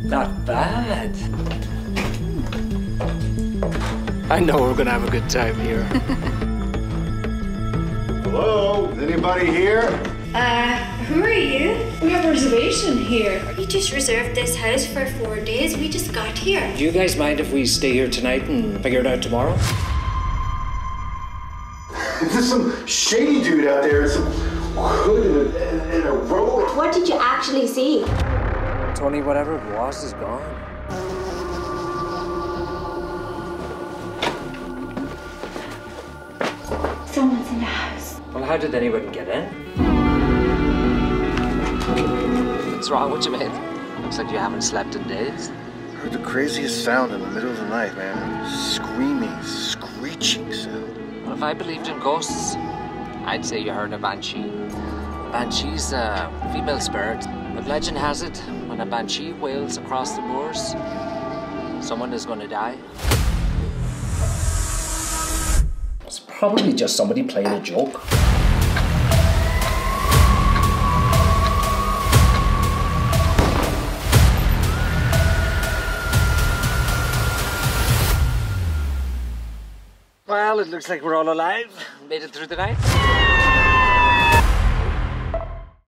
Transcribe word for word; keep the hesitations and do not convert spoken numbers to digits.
Not bad. I know we're gonna have a good time here. Hello? Is anybody here? Uh, who are you? We have a reservation here. We just reserved this house for four days. We just got here. Do you guys mind if we stay here tonight and figure it out tomorrow? There's some shady dude out there in some hood and a, and a robe. What did you actually see? Tony, whatever it was is gone. Someone's in the house. Well, how did anyone get in? What's wrong with you, mate? Looks like you haven't slept in days. I heard the craziest sound in the middle of the night, man. Screaming, screeching sound. Well, if I believed in ghosts, I'd say you heard a banshee. A banshee's a female spirit. But legend has it, when a banshee wails across the moors, someone is going to die. It's probably just somebody playing a joke. Well, it looks like we're all alive. Made it through the night.